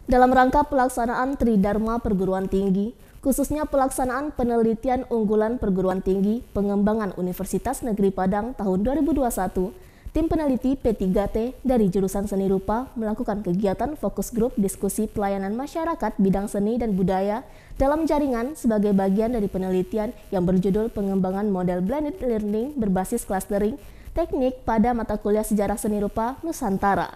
Dalam rangka pelaksanaan Tridharma Perguruan Tinggi, khususnya pelaksanaan penelitian unggulan perguruan tinggi pengembangan Universitas Negeri Padang tahun 2021, tim peneliti P3T dari jurusan Seni Rupa melakukan kegiatan fokus grup diskusi pelayanan masyarakat bidang seni dan budaya dalam jaringan sebagai bagian dari penelitian yang berjudul pengembangan model blended learning berbasis clustering teknik pada mata kuliah sejarah seni rupa Nusantara.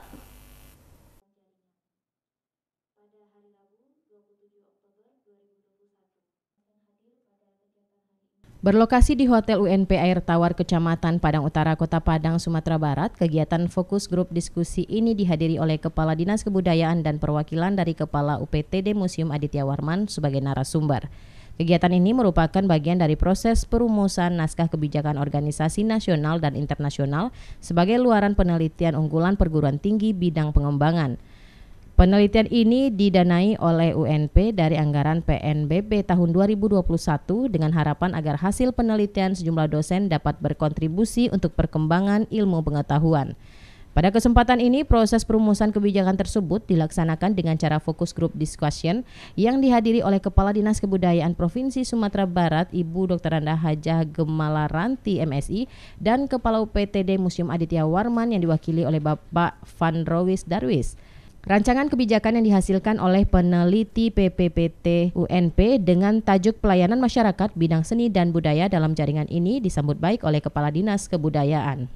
Berlokasi di Hotel UNP Air Tawar Kecamatan Padang Utara, Kota Padang, Sumatera Barat, kegiatan fokus grup diskusi ini dihadiri oleh Kepala Dinas Kebudayaan dan perwakilan dari Kepala UPTD Museum Aditya Warman sebagai narasumber. Kegiatan ini merupakan bagian dari proses perumusan naskah kebijakan organisasi nasional dan internasional sebagai luaran penelitian unggulan perguruan tinggi bidang pengembangan. Penelitian ini didanai oleh UNP dari anggaran PNBP tahun 2021 dengan harapan agar hasil penelitian sejumlah dosen dapat berkontribusi untuk perkembangan ilmu pengetahuan. Pada kesempatan ini, proses perumusan kebijakan tersebut dilaksanakan dengan cara fokus group discussion yang dihadiri oleh Kepala Dinas Kebudayaan Provinsi Sumatera Barat, Ibu Dr. Anda Hajah Gemalaranti MSI, dan Kepala UPTD Museum Aditya Warman yang diwakili oleh Bapak Van Rowis Darwis. Rancangan kebijakan yang dihasilkan oleh peneliti PPPT UNP dengan tajuk pelayanan masyarakat bidang seni dan budaya dalam jaringan ini disambut baik oleh Kepala Dinas Kebudayaan.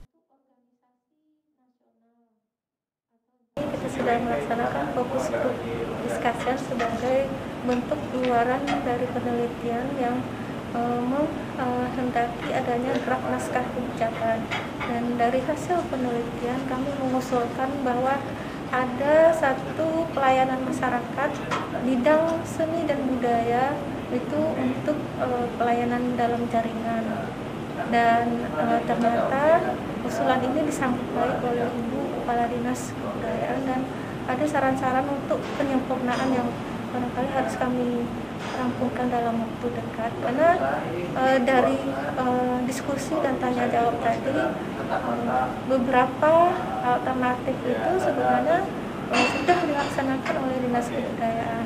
Kita sudah melaksanakan fokus group discussion sebagai bentuk luaran dari penelitian yang menghendaki adanya draft naskah kebijakan. Dan dari hasil penelitian kami mengusulkan bahwa ada satu pelayanan masyarakat bidang seni dan budaya itu untuk pelayanan dalam jaringan, dan ternyata usulan ini disambut baik oleh Ibu Kepala Dinas Kebudayaan, dan ada saran-saran untuk penyempurnaan yang barangkali harus kami rampungkan dalam waktu dekat, karena dari diskusi dan tanya jawab tadi beberapa alternatif itu sebenarnya sudah dilaksanakan oleh Dinas Kebudayaan.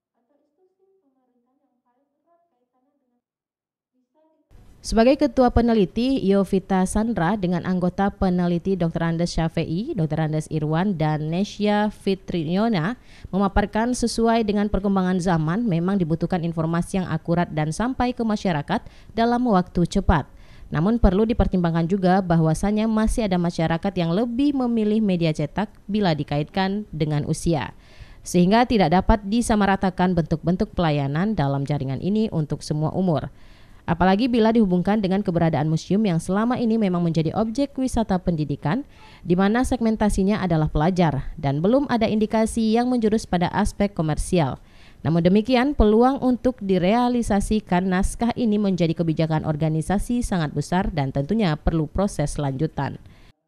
Sebagai Ketua Peneliti, Yovita Sandra dengan anggota peneliti Dr. Andes Syafei, Dr. Andes Irwan, dan Nesya Fitriona memaparkan sesuai dengan perkembangan zaman memang dibutuhkan informasi yang akurat dan sampai ke masyarakat dalam waktu cepat. Namun perlu dipertimbangkan juga bahwasannya masih ada masyarakat yang lebih memilih media cetak bila dikaitkan dengan usia, sehingga tidak dapat disamaratakan bentuk-bentuk pelayanan dalam jaringan ini untuk semua umur. Apalagi bila dihubungkan dengan keberadaan museum yang selama ini memang menjadi objek wisata pendidikan, di mana segmentasinya adalah pelajar dan belum ada indikasi yang menjurus pada aspek komersial. Namun demikian, peluang untuk direalisasikan naskah ini menjadi kebijakan organisasi sangat besar dan tentunya perlu proses lanjutan.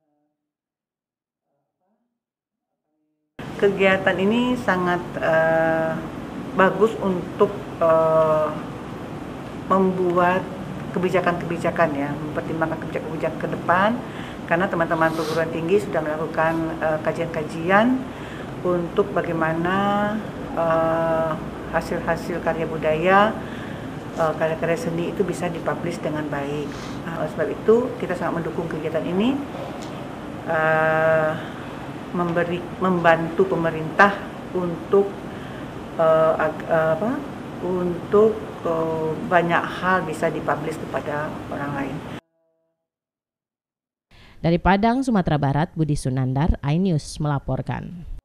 Kegiatan ini sangat bagus untuk membuat kebijakan-kebijakan, ya, mempertimbangkan kebijakan-kebijakan ke depan, karena teman-teman perguruan tinggi sudah melakukan kajian-kajian untuk bagaimana hasil-hasil karya budaya, karya-karya seni itu bisa dipublish dengan baik. Oleh sebab itu kita sangat mendukung kegiatan ini, membantu pemerintah untuk banyak hal bisa dipublish kepada orang lain. Dari Padang, Sumatera Barat, Budi Sunandar, iNews melaporkan.